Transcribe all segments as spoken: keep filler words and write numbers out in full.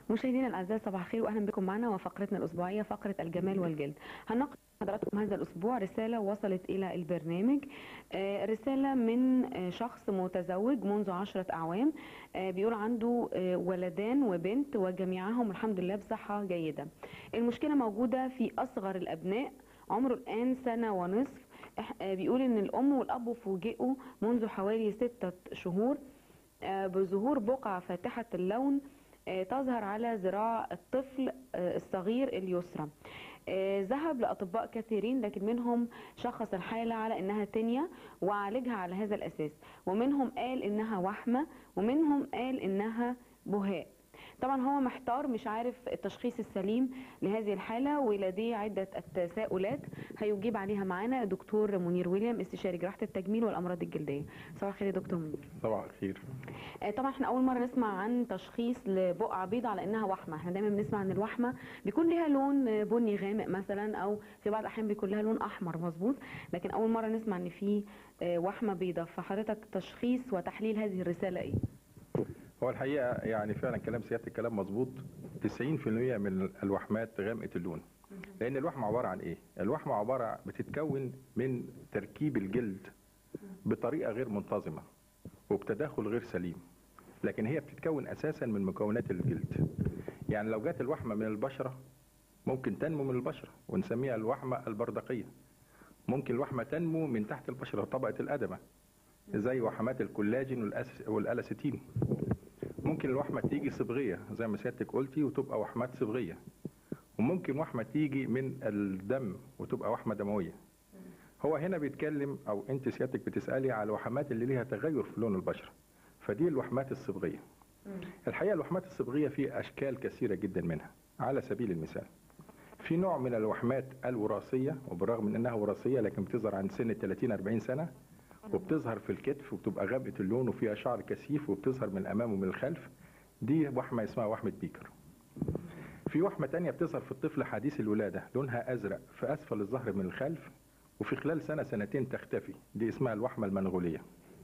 مشاهدينا الاعزاء، صباح الخير واهلا بكم معنا وفقرتنا الاسبوعيه فقره الجمال والجلد. هنناقش حضراتكم هذا الاسبوع رساله وصلت الى البرنامج، آه رساله من آه شخص متزوج منذ عشرة اعوام، آه بيقول عنده آه ولدان وبنت وجميعهم الحمد لله بصحه جيده. المشكله موجوده في اصغر الابناء عمره الان سنه ونصف. آه بيقول ان الام والاب فوجئوا منذ حوالي ستة شهور آه بظهور بقعه فاتحه اللون تظهر على ذراع الطفل الصغير اليسرى. ذهب لأطباء كثيرين لكن منهم شخص الحالة على انها تنية وعالجها على هذا الاساس، ومنهم قال انها وحمة، ومنهم قال انها بهاء. طبعا هو محتار، مش عارف التشخيص السليم لهذه الحالة ولديه عدة تساؤلات هيجيب عليها معانا دكتور منير ويليام، استشاري جراحة التجميل والأمراض الجلدية. صباح الخير يا دكتور منير. صباح الخير. طبعا احنا أول مرة نسمع عن تشخيص لبقعة بيضاء على إنها وحمة. احنا دايما بنسمع عن الوحمة بيكون لها لون بني غامق مثلا، أو في بعض الأحيان بيكون لها لون أحمر مظبوط، لكن أول مرة نسمع إن في وحمة بيضاء. فحضرتك تشخيص وتحليل هذه الرسالة إيه؟ هو الحقيقه يعني فعلا كلام سيادة الكلام مظبوط. تسعين في المية من الوحمات غامقه اللون. لان الوحمه عباره عن ايه؟ الوحمه عباره بتتكون من تركيب الجلد بطريقه غير منتظمه وبتداخل غير سليم، لكن هي بتتكون اساسا من مكونات الجلد. يعني لو جت الوحمه من البشره ممكن تنمو من البشره ونسميها الوحمه البردقيه. ممكن الوحمه تنمو من تحت البشره طبقه الادمه زي وحمات الكولاجين والالاسيتين. ممكن الوحمه تيجي صبغيه زي ما سيادتك قلتي وتبقى وحمات صبغيه، وممكن وحمه تيجي من الدم وتبقى وحمه دمويه. هو هنا بيتكلم او انت سيادتك بتسالي على الوحمات اللي ليها تغير في لون البشره، فدي الوحمات الصبغيه. الحقيقه الوحمات الصبغيه في اشكال كثيره جدا منها. على سبيل المثال في نوع من الوحمات الوراثيه، وبالرغم من انها وراثيه لكن بتظهر عند سن ثلاثين أربعين سنه، وبتظهر في الكتف وبتبقى غامقه اللون وفيها شعر كثيف وبتظهر من الامام ومن الخلف. دي وحمه اسمها وحمه بيكر. في وحمه تانية بتظهر في الطفل حديث الولاده، لونها ازرق في اسفل الظهر من الخلف، وفي خلال سنه سنتين تختفي، دي اسمها الوحمه المنغوليه.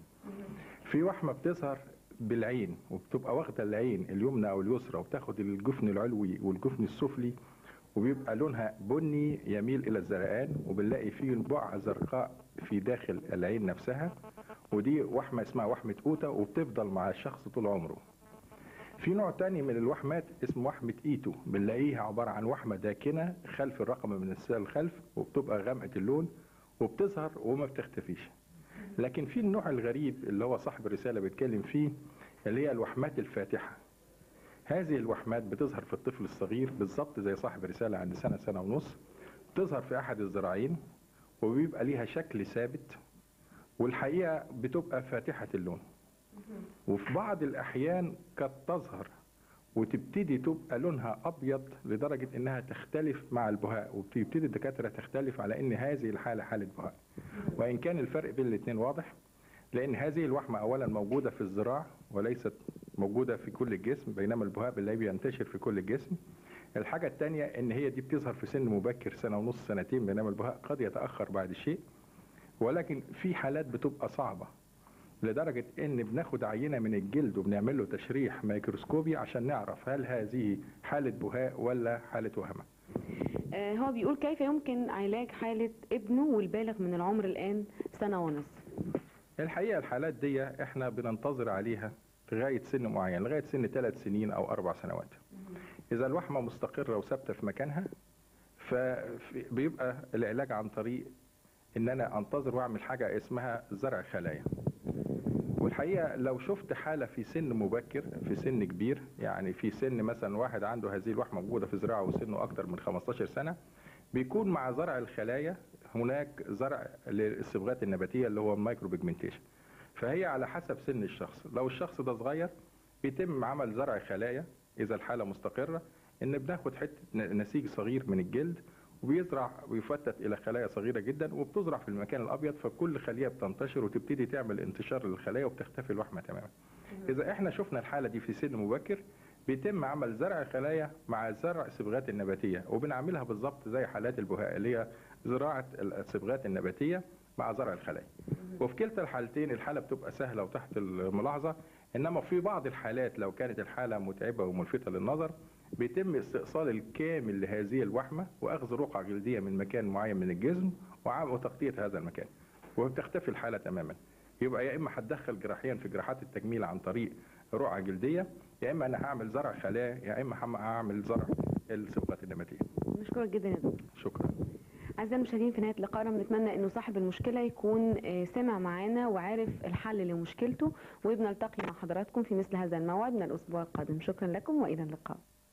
في وحمه بتظهر بالعين وبتبقى واخده العين اليمنى او اليسرى وبتاخد الجفن العلوي والجفن السفلي، وبيبقى لونها بني يميل الى الزرقان، وبنلاقي فيه بقعه زرقاء في داخل العين نفسها، ودي وحمه اسمها وحمه اوتا وبتفضل مع الشخص طول عمره. في نوع تاني من الوحمات اسمه وحمه ايتو، بنلاقيها عباره عن وحمه داكنه خلف الرقم من السال الخلف وبتبقى غامقه اللون وبتظهر وما بتختفيش. لكن في النوع الغريب اللي هو صاحب الرساله بيتكلم فيه، اللي هي الوحمات الفاتحه. هذه الوحمات بتظهر في الطفل الصغير بالظبط زي صاحب الرساله عند سنه سنه ونص، بتظهر في احد الذراعين وبيبقى ليها شكل ثابت، والحقيقه بتبقى فاتحه اللون. وفي بعض الاحيان قد تظهر وتبتدي تبقى لونها ابيض لدرجه انها تختلف مع البهاء، وبتبتدي الدكاتره تختلف على ان هذه الحاله حاله بهاء. وان كان الفرق بين الاثنين واضح، لان هذه الوحمه اولا موجوده في الذراع وليست موجوده في كل الجسم، بينما البهاء بنلاقيه بينتشر في كل الجسم. الحاجه الثانيه ان هي دي بتظهر في سن مبكر سنه ونص سنتين، بينما البهاء قد يتاخر بعد شيء. ولكن في حالات بتبقى صعبه لدرجه ان بناخد عينه من الجلد وبنعمل له تشريح ميكروسكوبي عشان نعرف هل هذه حاله بهاء ولا حاله وهمه. آه هو بيقول كيف يمكن علاج حاله ابنه والبالغ من العمر الان سنه ونصف؟ الحقيقه الحالات دي احنا بننتظر عليها لغايه سن معين، لغايه سن ثلاث سنين او اربع سنوات. اذا الوحمه مستقره وثابته في مكانها فبيبقى العلاج عن طريق ان انا انتظر واعمل حاجه اسمها زرع خلايا. والحقيقه لو شفت حاله في سن مبكر، في سن كبير، يعني في سن مثلا واحد عنده هذه الوحمه موجوده في ذراعه وسنه اكثر من خمستاشر سنه، بيكون مع زرع الخلايا هناك زرع للصبغات النباتيه اللي هو المايكرو بيجمنتيشن. فهي على حسب سن الشخص. لو الشخص ده صغير بيتم عمل زرع خلايا اذا الحاله مستقره، ان بناخد حته نسيج صغير من الجلد وبيزرع ويفتت الى خلايا صغيره جدا وبتزرع في المكان الابيض، فكل خليه بتنتشر وتبتدي تعمل انتشار للخلايا وبتختفي الوحمه تماما. اذا احنا شفنا الحاله دي في سن مبكر بيتم عمل زرع خلايا مع زرع الصبغات النباتيه، وبنعملها بالظبط زي حالات البهاء اللي هي زراعه الصبغات النباتيه مع زرع الخلايا. وفي كلتا الحالتين الحاله بتبقى سهله وتحت الملاحظه، انما في بعض الحالات لو كانت الحاله متعبه وملفته للنظر بيتم استئصال الكامل لهذه الوحمه واخذ رقعه جلديه من مكان معين من الجسم وتغطيه هذا المكان وبتختفي الحاله تماما. يبقى يا اما هتدخل جراحيا في جراحات التجميل عن طريق رقعه جلديه، يا اما انا هعمل زرع خلايا، يا اما هعمل زرع الصبغات النباتيه. نشكرك جدا يا دكتور. شكرا. أعزائي المشاهدين، في نهاية لقائنا بنتمنى إنه صاحب المشكلة يكون سمع معانا وعارف الحل لمشكلته، وبنلتقي مع حضراتكم في مثل هذا الموعد من الأسبوع القادم. شكرا لكم وإلى اللقاء.